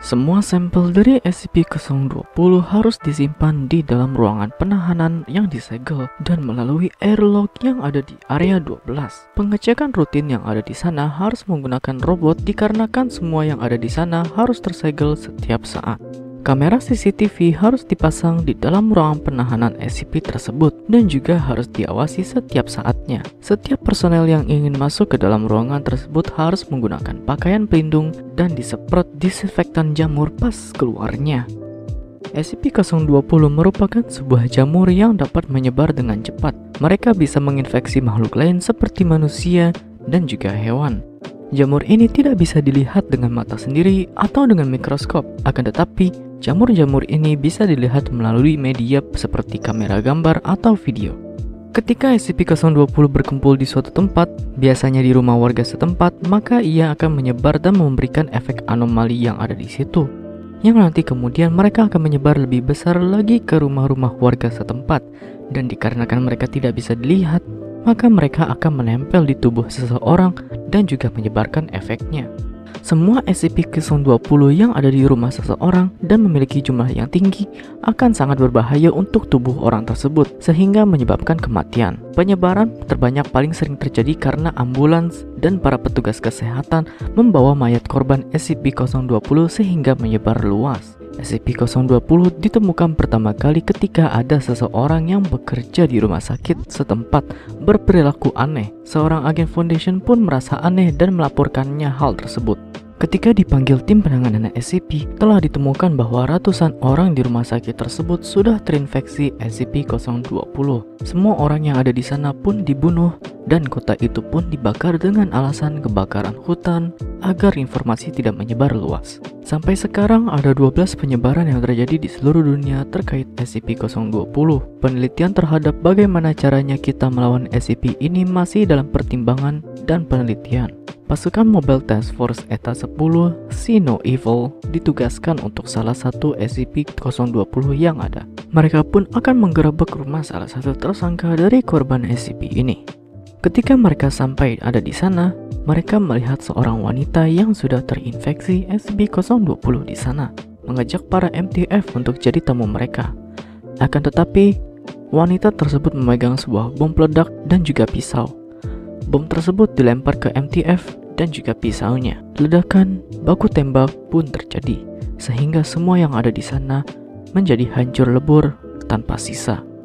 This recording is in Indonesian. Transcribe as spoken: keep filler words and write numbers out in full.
Semua sampel dari S C P nol dua nol harus disimpan di dalam ruangan penahanan yang disegel dan melalui airlock yang ada di area dua belas. Pengecekan rutin yang ada di sana harus menggunakan robot dikarenakan semua yang ada di sana harus tersegel setiap saat. Kamera C C T V harus dipasang di dalam ruangan penahanan S C P tersebut dan juga harus diawasi setiap saatnya. Setiap personel yang ingin masuk ke dalam ruangan tersebut harus menggunakan pakaian pelindung dan disemprot disinfektan jamur pas keluarnya. S C P nol dua nol merupakan sebuah jamur yang dapat menyebar dengan cepat. Mereka bisa menginfeksi makhluk lain seperti manusia dan juga hewan. Jamur ini tidak bisa dilihat dengan mata sendiri atau dengan mikroskop, akan tetapi jamur-jamur ini bisa dilihat melalui media seperti kamera gambar atau video. Ketika S C P nol dua nol berkumpul di suatu tempat, biasanya di rumah warga setempat, maka ia akan menyebar dan memberikan efek anomali yang ada di situ, yang nanti kemudian mereka akan menyebar lebih besar lagi ke rumah-rumah warga setempat, dan dikarenakan mereka tidak bisa dilihat, maka mereka akan menempel di tubuh seseorang dan juga menyebarkan efeknya. Semua S C P nol dua nol yang ada di rumah seseorang dan memiliki jumlah yang tinggi akan sangat berbahaya untuk tubuh orang tersebut sehingga menyebabkan kematian. Penyebaran terbanyak paling sering terjadi karena ambulans dan para petugas kesehatan membawa mayat korban S C P nol dua nol sehingga menyebar luas. S C P nol dua nol ditemukan pertama kali ketika ada seseorang yang bekerja di rumah sakit setempat berperilaku aneh. Seorang agen Foundation pun merasa aneh dan melaporkannya hal tersebut. Ketika dipanggil tim penanganan S C P, telah ditemukan bahwa ratusan orang di rumah sakit tersebut sudah terinfeksi S C P nol dua nol. Semua orang yang ada di sana pun dibunuh dan kota itu pun dibakar dengan alasan kebakaran hutan agar informasi tidak menyebar luas. Sampai sekarang ada dua belas penyebaran yang terjadi di seluruh dunia terkait S C P nol dua nol. Penelitian terhadap bagaimana caranya kita melawan S C P ini masih dalam pertimbangan dan penelitian. Pasukan Mobile Task Force ETA sepuluh See No Evil ditugaskan untuk salah satu S C P nol dua nol yang ada. Mereka pun akan menggerebek rumah salah satu tersangka dari korban S C P ini. Ketika mereka sampai ada di sana, mereka melihat seorang wanita yang sudah terinfeksi S C P nol dua nol di sana, mengajak para M T F untuk jadi tamu mereka. Akan tetapi, wanita tersebut memegang sebuah bom peledak dan juga pisau. Bom tersebut dilempar ke M T F dan juga pisaunya. Ledakan baku tembak pun terjadi, sehingga semua yang ada di sana menjadi hancur lebur tanpa sisa.